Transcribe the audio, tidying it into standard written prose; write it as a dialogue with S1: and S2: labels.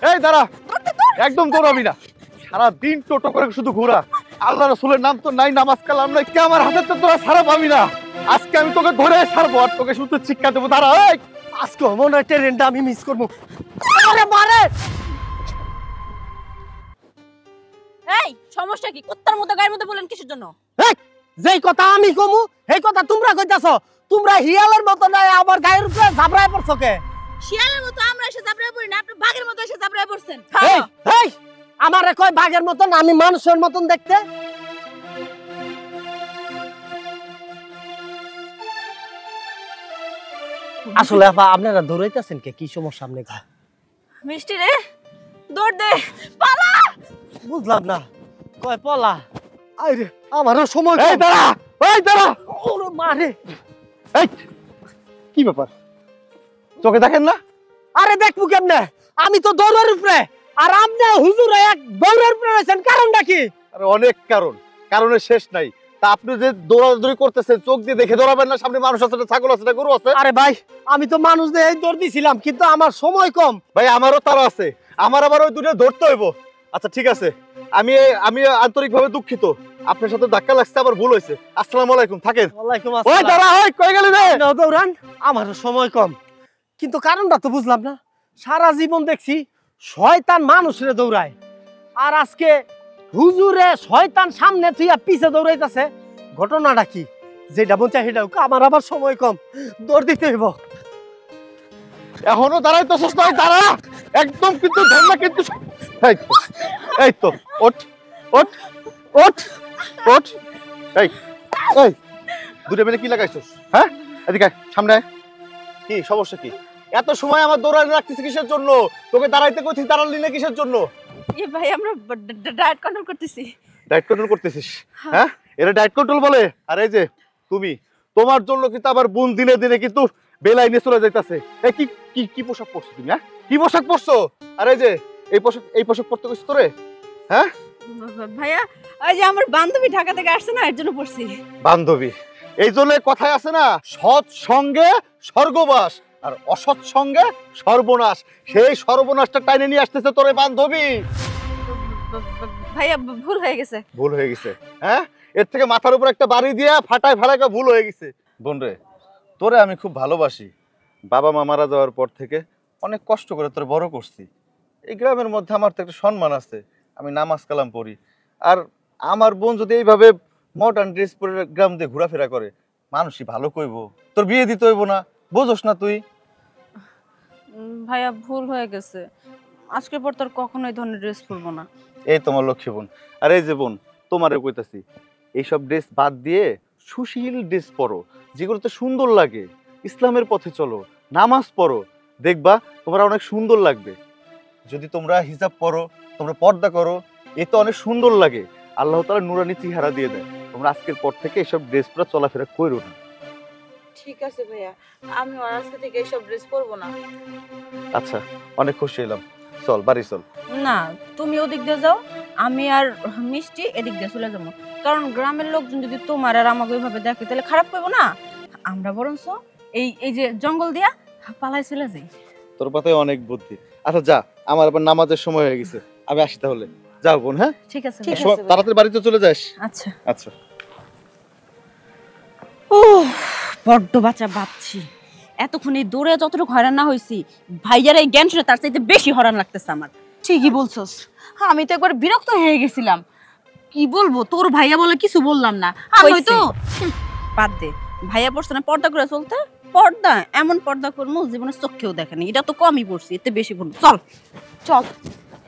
S1: এই দাঁড়া, একদম দৌড়াবি না। সারাদিন টোটো করে শুধু ঘোরা, আল্লাহ রাসূলের নাম তো নাই, নামাজ কালাম নাই, কে আমার হাতে তো তোরা ছাড়া পাবি না। আজকে আমি তোকে ধরে ছাড়বো আর তোকে শুধু শিক্ষা দেবো। দাঁড়া, এই
S2: আজকে মনে হয় ট্রেনটা আমি মিস করবো। আরে মারে!
S3: এই সমস্যা কি? কুত্তার মতো গায়ের মধ্যে বলেন কিসের জন্য?
S2: এই, যেই কথা আমি কমু সেই কথা তোমরা কইতাছো। তোমরা হিয়ালের মতো না আমার গায়ের উপরে ঝাপড়ায় পড়ছো কে?
S3: শিয়ালের মতো আমরা এসে জাবরায় পড়ি না, আপনি বাঘের মতো এসে জাবরায় পড়ছেন।
S2: এই, এই, আমারে কয় বাঘের মতন, আমি মানুষের মতন দেখতে। আসলে আপা আপনারা দৌড়াইতেছেন কে? কি সমস্যা আপনি?
S3: মিষ্টি রে, দৌড় দে, পালা।
S2: বুঝলাম না। কয় পলা? আইরে আমারও সময়
S1: এই
S2: কম।
S1: দাঁড়া, এই দাঁড়া।
S2: ওরে মারে!
S1: এই কি ব্যাপার, চোখে দেখেন না?
S2: আরে দেখবো কেমনে? আমি তো দৌড়ের উপরে, আর আপনি হুজুর এক দৌড়ের উপরে রয়েছেন। কারণটা কি?
S1: আরে অনেক কারণ, কারণের শেষ নাই। তা আপনি যে দৌড়াদৌড়ি করতেছেন, চোখ দিয়ে দেখে দৌড়াবেন না? সামনে মানুষ আছে, ছাগল আছে, গরু আছে।
S2: আরে ভাই, আমি তো মানুষ দিয়ে দৌড় দিছিলাম, কিন্তু আমার সময় কম।
S1: ভাই আমারও তারা আছে, আমার আবার ওই দুটো ধরতে হইব। আচ্ছা ঠিক আছে, আমি আমি আন্তরিকভাবে দুঃখিত, আপনার সাথে ধাক্কা লাগছে, আমার ভুল হয়েছে। আসসালামু আলাইকুম, থাকেন।
S2: ওয়ালাইকুম
S1: ওই
S2: আসসালাম।
S1: দাঁড়া, ওই কই গেলি রে?
S2: আপনিও দৌড়ান, আমারও সময় কম। কিন্তু কারণটা তো বুঝলাম না। সারা জীবন দেখছি শয়তান মানুষরে দৌড়ায়, আর আজকে হুজুরে শয়তান সামনে থুইয়া পিছে দৌড়াইতেছে। ঘটনাটা কি? যেটা বলছে সেটা হোক, আমার আবার সময় কম, দৌড় দিতে হইব।
S1: এখনো দাঁড়াইতেছস না? দাঁড়া, একদম কিন্তু ধরনা কিন্তু। এই তো, এই তো, ওঠ ওঠ ওঠ ওঠ। এই এই দুটো মিলে কি লাগাইছস? হ্যাঁ, এদিকে আয়, সামনে আয়। কি সমস্যা কি? এত সময় আমার দৌড়ানি রাখতেছিস কিসের জন্য? তোকে দাঁড়াইতে কইছি, দাঁড়ালি না কিসের জন্য?
S3: এ ভাই আমরা ডায়েট কন্ট্রোল করতেছি।
S1: ডায়েট কন্ট্রোল করতেছিস? হ্যাঁ, এটা ডায়েট কন্ট্রোল বলে? আর এই যে তুমি, তোমার জন্য কিন্তু আবার বোন দিনে দিনে কিন্তু বেলাইনে চলে যাইতাছে। এই কি কি কি পোশাক পরছো তুমি? হ্যাঁ, কি পোশাক পরছো? আর এই যে এই পোশাক পরতে কইছ তোরে? হ্যাঁ
S3: ভাইয়া, ওই যে আমার বান্ধবী ঢাকা থেকে আসছে না, এর জন্য পড়ছি।
S1: বান্ধবী, এই জন্য কথায় আছে না, সৎ সঙ্গে স্বর্গবাস আর অসৎ সঙ্গে সর্বনাশ। সেই সর্বনাশটা টাইনে নিয়ে আসতেছে তোর এই বান্ধবী।
S3: ভাইয়া ভুল হয়ে গেছে।
S1: ভুল হয়ে গেছে? হ্যাঁ, এর থেকে মাথার উপর একটা বাড়ি দিয়া ফাটায় ফেলাকা ভুল হয়ে গেছে। বোন রে, তোরে আমি খুব ভালোবাসি। বাবা মা মারা যাওয়ার পর থেকে অনেক কষ্ট করে তোরে বড় করছি। এই গ্রামের মধ্যে আমার তো একটা সম্মান আছে, আমি নামাজ কালাম পড়ি। আর আমার বোন যদি এইভাবে মডার্ন ড্রেস পরে গ্রাম দিয়ে ঘোরাফেরা করে, মানুষই ভালো কইব। তোর বিয়ে দিতে হইব না, বোঝোস না তুই?
S3: ভাইয়া ভুল হয়ে গেছে, আজকের পর তোর কখনো এই ধরনের ড্রেস পরবো না।
S1: এই তোমার লক্ষ্মী বোন। আর এই যে বোন, তোমারে কইতাছি, এইসব ড্রেস বাদ দিয়ে সুশীল ড্রেস পরো, যেগুলোতে সুন্দর লাগে। ইসলামের পথে চলো, নামাজ পড়ো, দেখবা তোমরা অনেক সুন্দর লাগবে। যদি তোমরা হিজাব পরো, তোমরা পর্দা করো, এ তো অনেক সুন্দর লাগে। আল্লাহ তাআলা নুরানি চেহারা দিয়ে দেয়। তোমরা আজকের পর থেকে এসব ড্রেস পরে চলাফেরা করো না।
S3: ঠিক আছে ভাইয়া, আমি আজকে থেকে এইসব ড্রেস পরবো না।
S1: আচ্ছা, অনেক খুশি হলাম। চল বাড়ি চল।
S3: না, তুমি ওদিক দিয়ে যাও, আমি আর মিষ্টি এদিক দিয়ে চলে যাবো। কারণ গ্রামের লোকজন যদি তোমার আর আমাকে ওইভাবে দেখে তাহলে খারাপ করবো না। আমরা বরঞ্চ এই এই যে জঙ্গল দিয়া পালাই চলে যাই।
S1: তোর পাতায় অনেক বুদ্ধি। আচ্ছা যা, আমার আবার নামাজের সময় হয়ে গেছে, আমি আসি তাহলে। যাও বোন। হ্যাঁ
S3: ঠিক আছে,
S1: তাড়াতাড়ি বাড়িতে চলে যাস।
S3: আচ্ছা
S1: আচ্ছা।
S3: ও বড্ড বাচ্চা বাচ্চি, এতক্ষণ এই দৌড়ে যতটুকু হয়রান না হয়েছি, ভাইয়ার এই জ্ঞান শুনে তার চাইতে বেশি হয়রান লাগতেছে আমার। ঠিকই বলছস, আমি তো একবার বিরক্ত হয়ে গেছিলাম। কি বলবো, তোর ভাইয়া বলে কিছু বললাম না। আমি তো বাদ দে, ভাইয়া পড়ছে না পর্দা করে চলতে। পর্দা এমন পর্দা করবো জীবনে চোখেও দেখেনি, এটা তো কমই পড়ছি, এতে বেশি বলবো। চল চল।